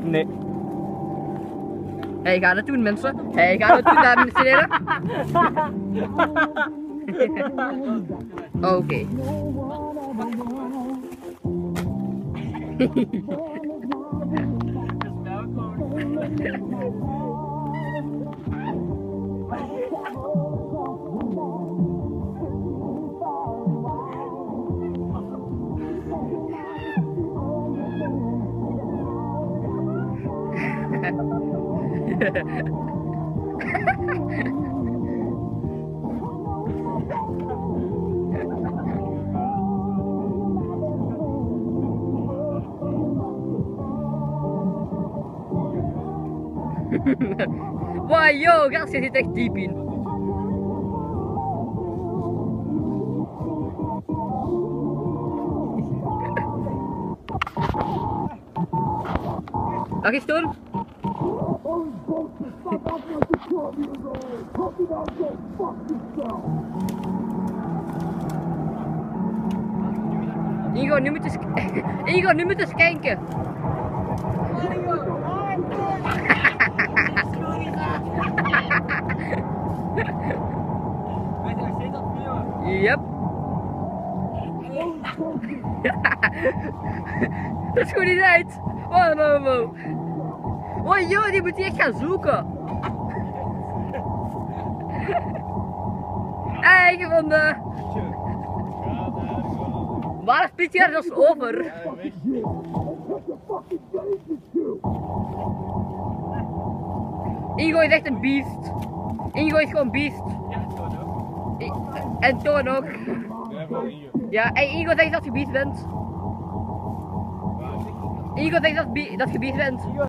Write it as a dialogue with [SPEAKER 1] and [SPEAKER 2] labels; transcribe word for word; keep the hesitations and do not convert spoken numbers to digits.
[SPEAKER 1] Nee.
[SPEAKER 2] Hij gaat het doen, mensen. Hij gaat het doen, dames en heren. Oké. Okay. Wow, yo, gast, je zit echt diep in. Nog eens doen. Ingo, nu moet je Ingo, nu moet je kijken. Yep. Dat is goed niet uit. Oh, no, no. Oh, joh, die moet je echt gaan zoeken. Hey, gevonden. Waar split je er dus over? Ingo is echt een beest. Ingo is gewoon beest. En Toon ook. Ja, en Ingo zegt dat je beest bent. Ingo zegt dat, dat je beest bent.